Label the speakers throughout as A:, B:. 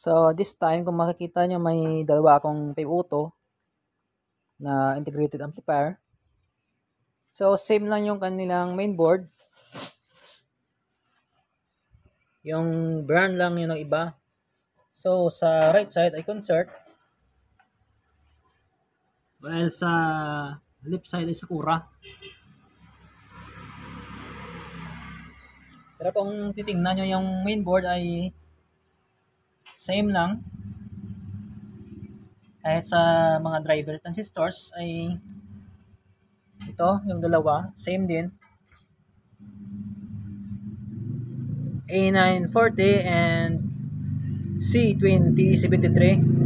A: So, this time, kung makikita nyo, may dalawa akong 5-auto na integrated amplifier. So, same lang yung kanilang mainboard. Yung brand lang yun ang iba. So, sa right side ay concert. While sa left side ay Sakura. Pero kung titingnan nyo yung mainboard ay same lang. Kahit sa mga driver transistors ay ito, yung dalawa, same din. A940 and C2073.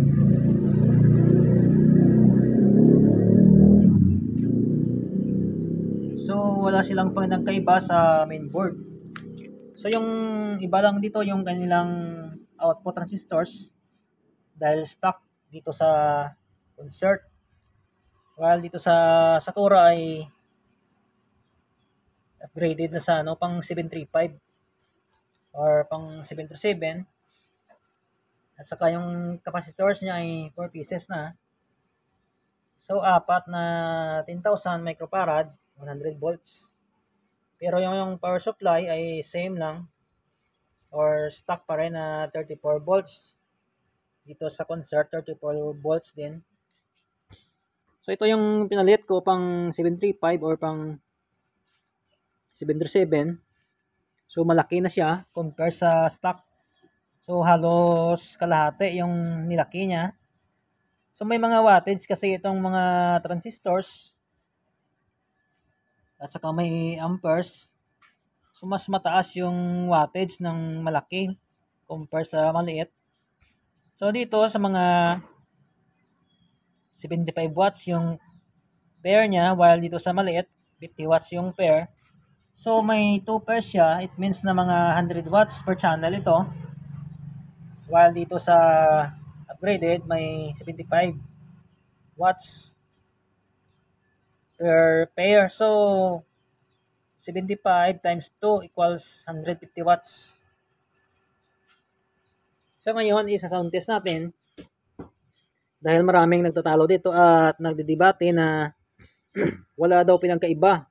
A: So, wala silang pinagkaiba sa mainboard. So, yung iba lang dito yung kanilang output transistors dahil stock dito sa concert. While dito sa Sakura ay upgraded na sa pang 735 or pang 737. At saka yung capacitors niya ay 4 pieces na. So, apat na 10,000 microfarad, 100 volts. Pero yung power supply ay same lang or stock pa rin na 34 volts. Dito sa concert, 34 volts din. So, ito yung pinalit ko pang 735 or pang 737. So, malaki na siya compare sa stock. So, halos kalahati yung nilaki niya. So, may mga wattage kasi itong mga transistors. At saka may amperes. So, mas mataas yung wattage ng malaki compare sa maliit. So, dito sa mga 75 watts yung pair niya, while dito sa maliit, 50 watts yung pair. So, may 2 pairs siya. It means na mga 100 watts per channel ito. While dito sa upgraded, may 75 watts per pair. So, 75 times 2 equals 150 watts. So, ngayon, isa-sound test natin. Dahil maraming nagtatalo dito at nagdidebate na wala daw pinagkaiba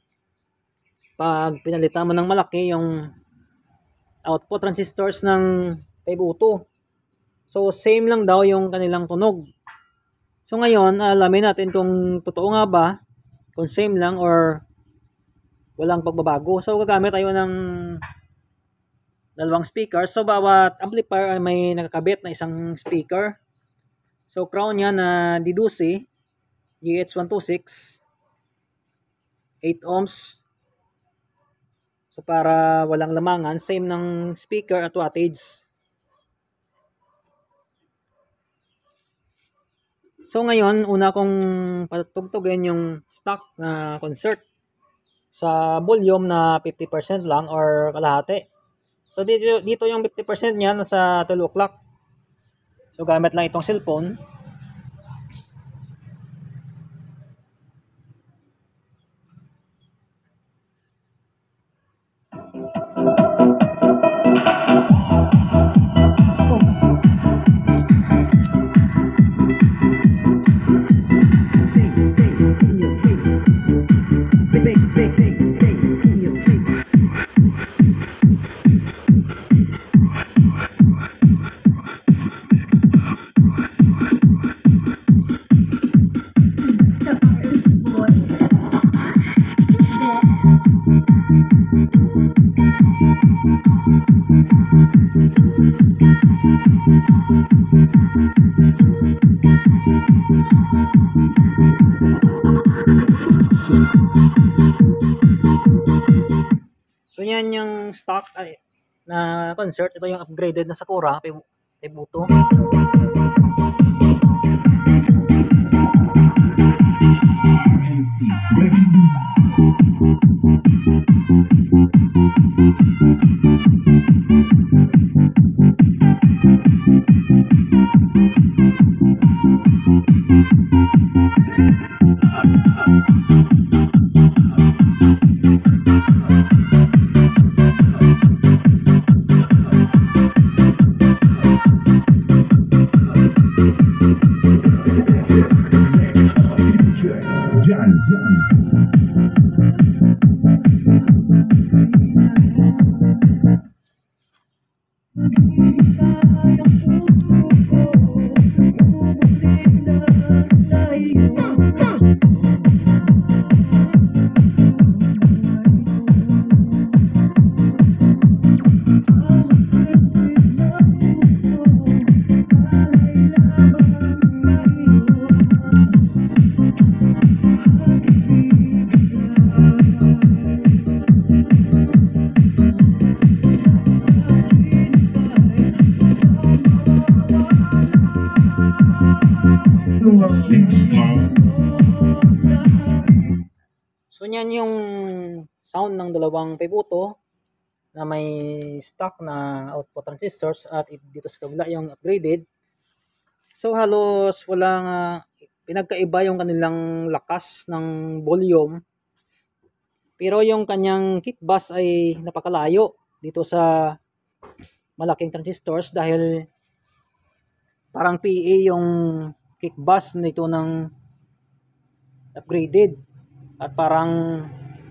A: pag pinalitan mo ng malaki yung output transistors ng 5-auto. So, same lang daw yung kanilang tunog. So, ngayon, alamin natin kung totoo nga ba, kung same lang or walang pagbabago. So, gagamit tayo ng dalawang speaker. So, bawat amplifier ay may nakakabit na isang speaker. So, crown niya na Didusi GH126 8 ohms. So, para walang lamangan, same ng speaker at wattage. So, ngayon, una kong patugtugin yung stock na concert sa volume na 50% lang or kalahati. So, dito yung 50% niya nasa 12 o'clock. So, gamit lang itong cellphone. So, yan yung stock na concert. Ito yung upgraded na Sakura 5-auto. So, yan yung sound ng dalawang pivoto na may stock na output transistors at dito sa kabila yung upgraded. So, halos walang pinagkaiba yung kanilang lakas ng volume. Pero yung kanyang kick bass ay napakalayo dito sa malaking transistors dahil parang PA yung kick bass nito ng upgraded. At parang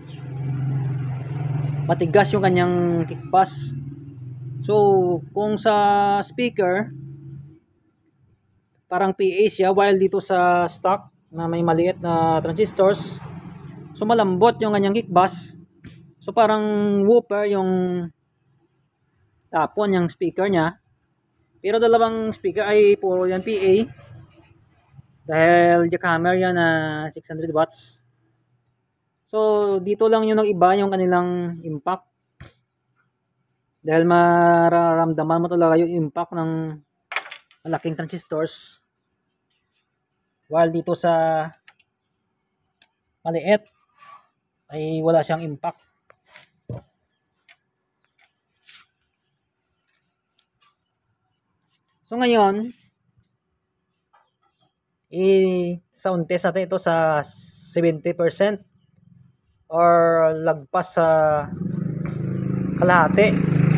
A: matigas yung kanyang kick bass. So, kung sa speaker, parang PA siya, while dito sa stock na may maliit na transistors, so malambot yung kanyang kick bass. So, parang woofer yung tapon yung speaker niya. Pero dalawang speaker ay puro yan PA. Dahil jackhammer yan na 600 watts. So, dito lang yung nag-iba yung kanilang impact. Dahil mararamdaman mo talaga yung impact ng malaking transistors. While dito sa maliit ay wala siyang impact. So, ngayon, i-sound test natin ito sa 70%. Or lagpas sa kalahati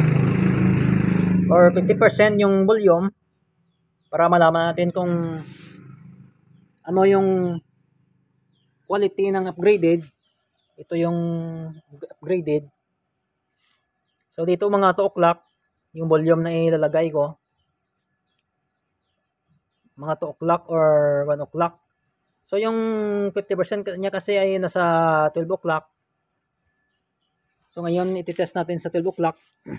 A: or 50% yung volume para malaman natin kung ano yung quality ng upgraded. Ito yung upgraded. So dito mga 2 o'clock yung volume na ilalagay ko, mga 2 o'clock or 1 o'clock. So, yung 50% niya kasi ay nasa 12 o'clock. So, ngayon, ititest natin sa 12 o'clock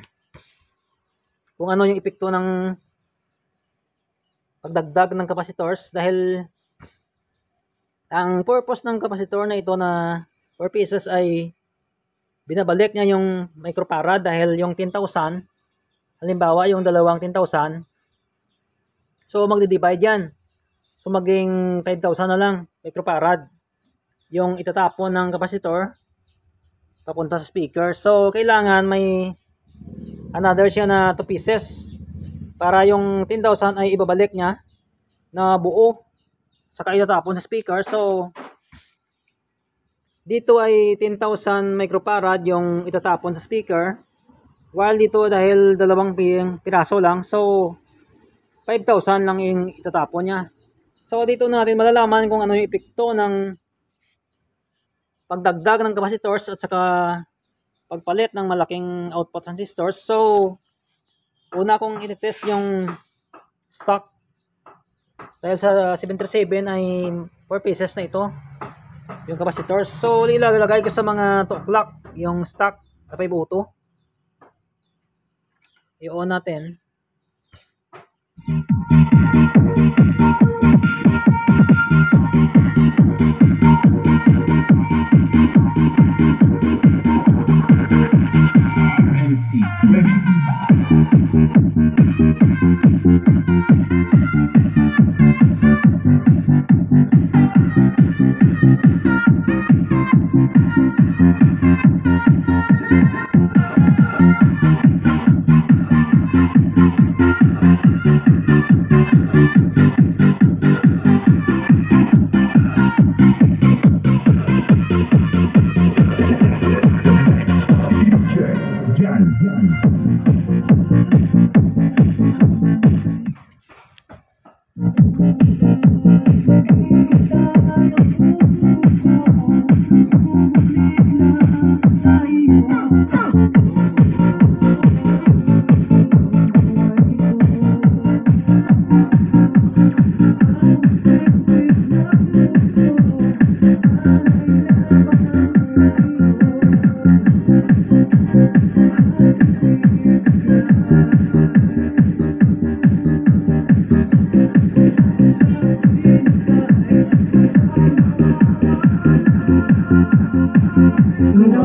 A: kung ano yung epekto ng pagdagdag ng capacitors. Dahil ang purpose ng capacitor na ito na 4 pieces ay binabalik niya yung microfarad. Dahil yung 10,000, halimbawa yung dalawang 10,000, so magdi-divide yan. So, maging 5,000 na lang microfarad yung itatapon ng kapasitor papunta sa speaker. So, kailangan may another siya na 2 pieces para yung 10,000 ay ibabalik niya na buo saka itatapon sa speaker. So, dito ay 10,000 microfarad yung itatapon sa speaker. While dito dahil dalawang piraso lang, so 5,000 lang yung itatapon niya. So, dito natin malalaman kung ano yung epekto ng pagdagdag ng capacitors at saka pagpalit ng malaking output transistors. So, una kong i-test yung stock. Dahil sa 737 ay 4 pieces na ito, yung capacitors. So, ilalagay ko sa mga 2 o'clock yung stock na 5 auto. I-on natin.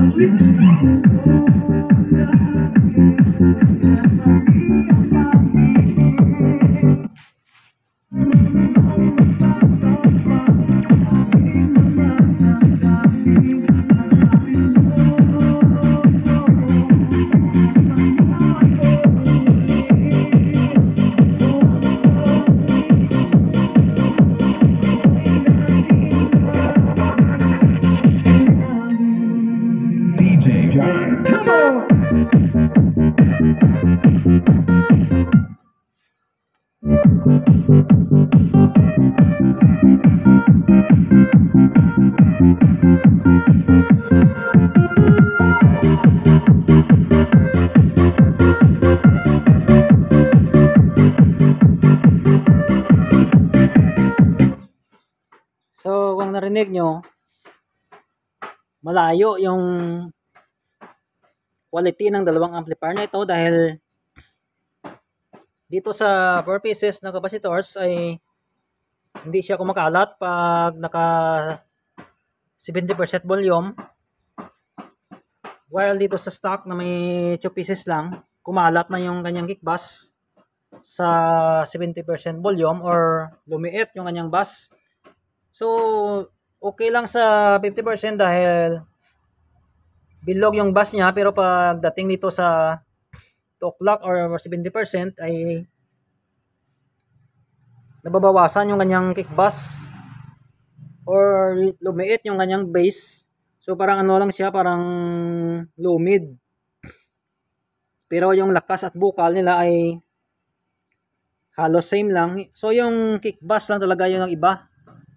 B: DJ John. Come on!
A: So, kung narinig nyo, malayo yung quality ng dalawang amplifier na ito dahil dito sa 4 pieces na capacitors ay hindi siya kumakalat pag naka 70% volume, while dito sa stock na may 2 pieces lang, kumalat na yung kanyang kick bass sa 70% volume or lumiit yung kanyang bass. So, okay lang sa 50% dahil bilog yung bass niya, pero pagdating dito sa 2 o'clock or 70% ay nababawasan yung kanyang kick bass or lumiit yung kanyang bass. So parang ano lang siya, parang low mid. Pero yung lakas at bukal nila ay halos same lang. So yung kick bass lang talaga yung iba.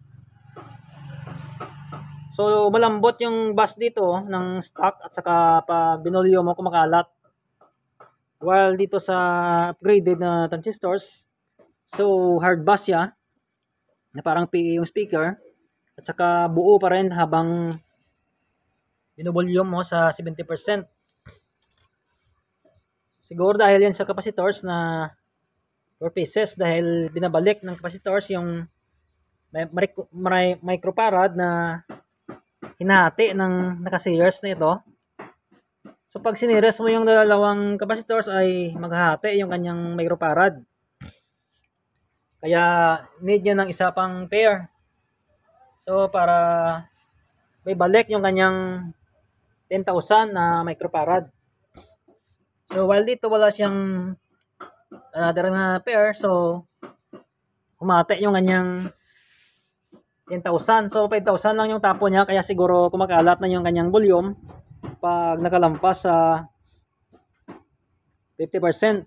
A: So malambot yung bass dito ng stock at saka pag binolyo mo kumakalat. While dito sa upgraded na transistors, so hard bass siya na parang PA yung speaker at saka buo pa rin habang binovolume mo sa 70%. Siguro dahil yan sa capacitors na 4 pieces, dahil binabalik ng capacitors yung microfarad na hinahati ng naka-series na ito. So pag sinires mo yung dalawang capacitors ay maghahati yung kanyang microfarad. Kaya need niya ng isa pang pair. So para may balik yung kanyang 10,000 na microfarad. So while dito wala siyang another na pair, so humati yung kanyang 10,000. So 5,000 lang yung tapo niya, kaya siguro kumakalat na yung kanyang volume pag nakalampas sa 50%.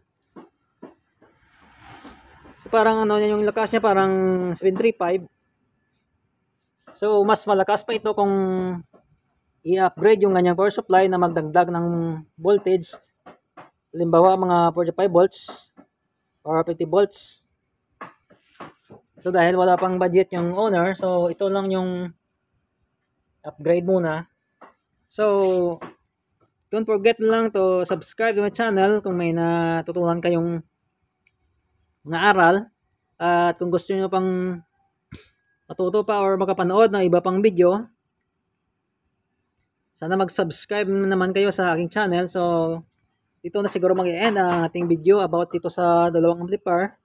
A: So parang ano yung lakas niya, parang 735. So mas malakas pa ito kung i-upgrade yung kanyang power supply na magdagdag ng voltage. Halimbawa mga 45 volts or 50 volts. So dahil wala pang budget yung owner, so ito lang yung upgrade muna. So don't forget lang to subscribe to my channel kung may natutunan kayong mga aral. At kung gusto niyo pang matuto pa or makapanood ng iba pang video, sana mag-subscribe naman kayo sa aking channel. So dito na siguro mag-end ang ating video about dito sa dalawang amplifier.